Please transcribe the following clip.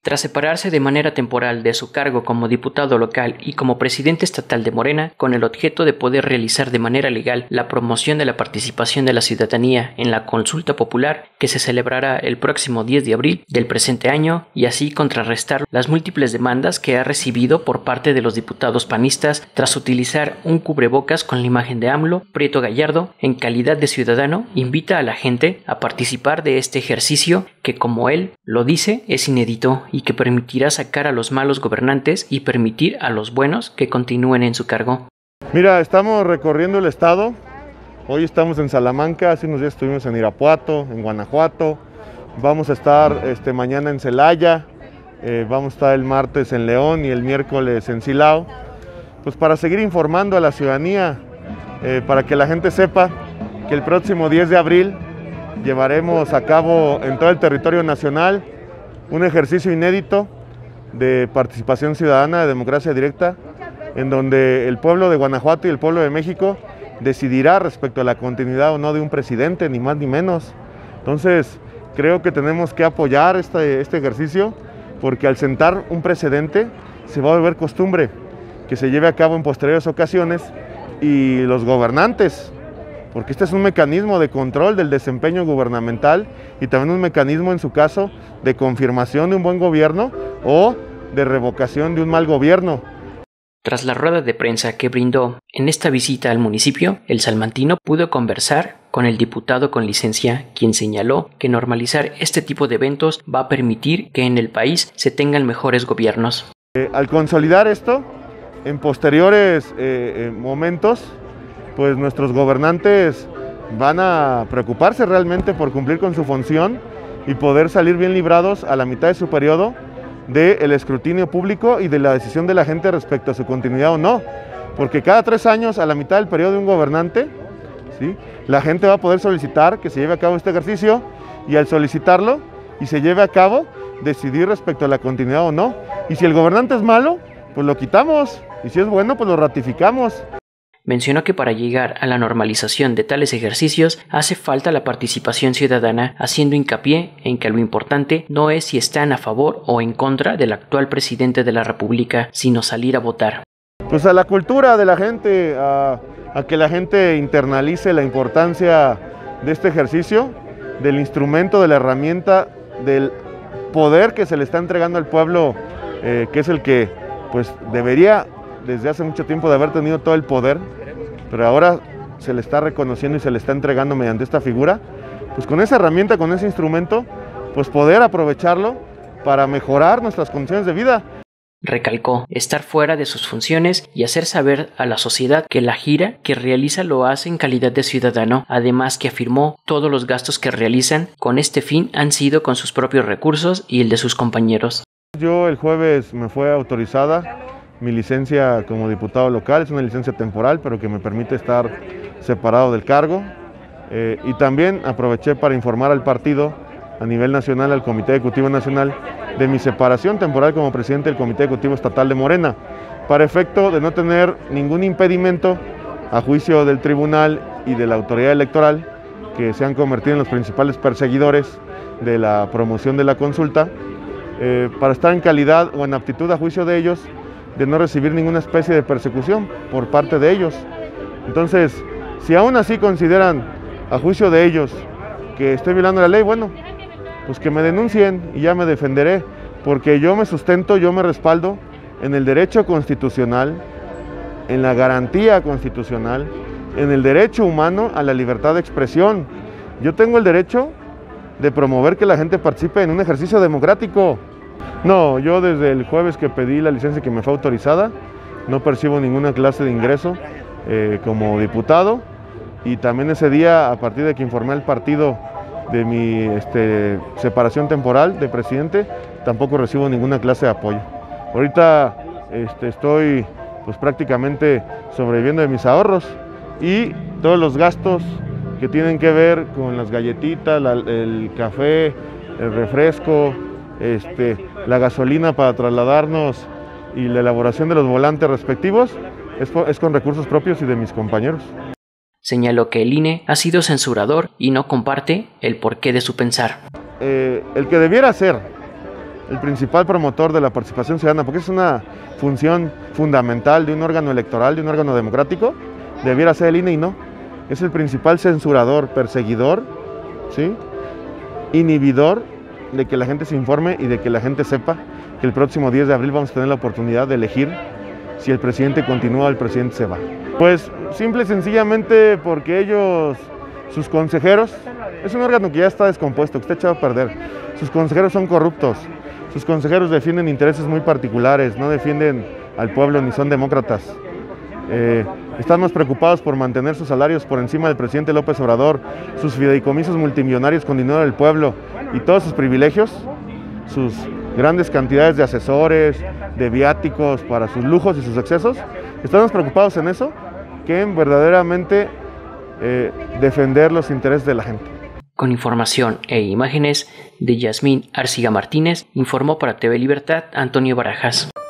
Tras separarse de manera temporal de su cargo como diputado local y como presidente estatal de Morena, con el objeto de poder realizar de manera legal la promoción de la participación de la ciudadanía en la consulta popular que se celebrará el próximo 10 de abril del presente año y así contrarrestar las múltiples demandas que ha recibido por parte de los diputados panistas tras utilizar un cubrebocas con la imagen de AMLO, Prieto Gallardo, en calidad de ciudadano, invita a la gente a participar de este ejercicio que, como él lo dice, es inédito y que permitirá sacar a los malos gobernantes y permitir a los buenos que continúen en su cargo. Mira, estamos recorriendo el estado. Hoy estamos en Salamanca, hace unos días estuvimos en Irapuato, en Guanajuato. Vamos a estar mañana en Celaya, vamos a estar el martes en León y el miércoles en Silao. Pues para seguir informando a la ciudadanía, para que la gente sepa que el próximo 10 de abril llevaremos a cabo en todo el territorio nacional un ejercicio inédito de participación ciudadana, de democracia directa, en donde el pueblo de Guanajuato y el pueblo de México decidirá respecto a la continuidad o no de un presidente, ni más ni menos. Entonces, creo que tenemos que apoyar este ejercicio, porque al sentar un precedente se va a volver costumbre que se lleve a cabo en posteriores ocasiones, y los gobernantes, porque este es un mecanismo de control del desempeño gubernamental y también un mecanismo, en su caso, de confirmación de un buen gobierno o de revocación de un mal gobierno. Tras la rueda de prensa que brindó en esta visita al municipio, el salmantino pudo conversar con el diputado con licencia, quien señaló que normalizar este tipo de eventos va a permitir que en el país se tengan mejores gobiernos. Al consolidar esto, en posteriores momentos, pues nuestros gobernantes van a preocuparse realmente por cumplir con su función y poder salir bien librados a la mitad de su periodo del escrutinio público y de la decisión de la gente respecto a su continuidad o no. Porque cada 3 años, a la mitad del periodo de un gobernante, ¿sí?, la gente va a poder solicitar que se lleve a cabo este ejercicio, y al solicitarlo y se lleve a cabo, decidir respecto a la continuidad o no. Y si el gobernante es malo, pues lo quitamos, y si es bueno, pues lo ratificamos. Mencionó que para llegar a la normalización de tales ejercicios hace falta la participación ciudadana, haciendo hincapié en que lo importante no es si están a favor o en contra del actual presidente de la República, sino salir a votar. Pues a la cultura de la gente, a que la gente internalice la importancia de este ejercicio, del instrumento, de la herramienta, del poder que se le está entregando al pueblo, que es el que pues debería desde hace mucho tiempo de haber tenido todo el poder, pero ahora se le está reconociendo y se le está entregando mediante esta figura. Pues con esa herramienta, con ese instrumento, pues poder aprovecharlo para mejorar nuestras condiciones de vida. Recalcó estar fuera de sus funciones y hacer saber a la sociedad que la gira que realiza lo hace en calidad de ciudadano, además que afirmó todos los gastos que realizan con este fin han sido con sus propios recursos y el de sus compañeros. Yo el jueves me fue autorizada mi licencia como diputado local, es una licencia temporal, pero que me permite estar separado del cargo. Y también aproveché para informar al partido a nivel nacional, al Comité Ejecutivo Nacional, de mi separación temporal como presidente del Comité Ejecutivo Estatal de Morena, para efecto de no tener ningún impedimento a juicio del tribunal y de la autoridad electoral, que se han convertido en los principales perseguidores de la promoción de la consulta, para estar en calidad o en aptitud a juicio de ellos, de no recibir ninguna especie de persecución por parte de ellos. Entonces, si aún así consideran a juicio de ellos que estoy violando la ley, bueno, pues que me denuncien y ya me defenderé, porque yo me sustento, yo me respaldo en el derecho constitucional, en la garantía constitucional, en el derecho humano a la libertad de expresión. Yo tengo el derecho de promover que la gente participe en un ejercicio democrático. No, yo desde el jueves que pedí la licencia que me fue autorizada, no percibo ninguna clase de ingreso como diputado, y también ese día, a partir de que informé al partido de mi separación temporal de presidente, tampoco recibo ninguna clase de apoyo. Ahorita estoy pues prácticamente sobreviviendo de mis ahorros y todos los gastos que tienen que ver con las galletitas, el café, el refresco, la gasolina para trasladarnos y la elaboración de los volantes respectivos es con recursos propios y de mis compañeros. Señaló que el INE ha sido censurador y no comparte el porqué de su pensar. El que debiera ser el principal promotor de la participación ciudadana, porque es una función fundamental de un órgano electoral, de un órgano democrático, debiera ser el INE y no. Es el principal censurador, perseguidor, ¿sí?, inhibidor de que la gente se informe y de que la gente sepa que el próximo 10 de abril vamos a tener la oportunidad de elegir si el presidente continúa o el presidente se va. Pues simple y sencillamente porque ellos, sus consejeros, es un órgano que ya está descompuesto, que está echado a perder. Sus consejeros son corruptos, sus consejeros defienden intereses muy particulares, no defienden al pueblo ni son demócratas. Están más preocupados por mantener sus salarios por encima del presidente López Obrador, sus fideicomisos multimillonarios con dinero del pueblo y todos sus privilegios, sus grandes cantidades de asesores, de viáticos para sus lujos y sus excesos. Están más preocupados en eso que en verdaderamente defender los intereses de la gente. Con información e imágenes de Yasmín Arciga Martínez, informó para TV Libertad Antonio Barajas.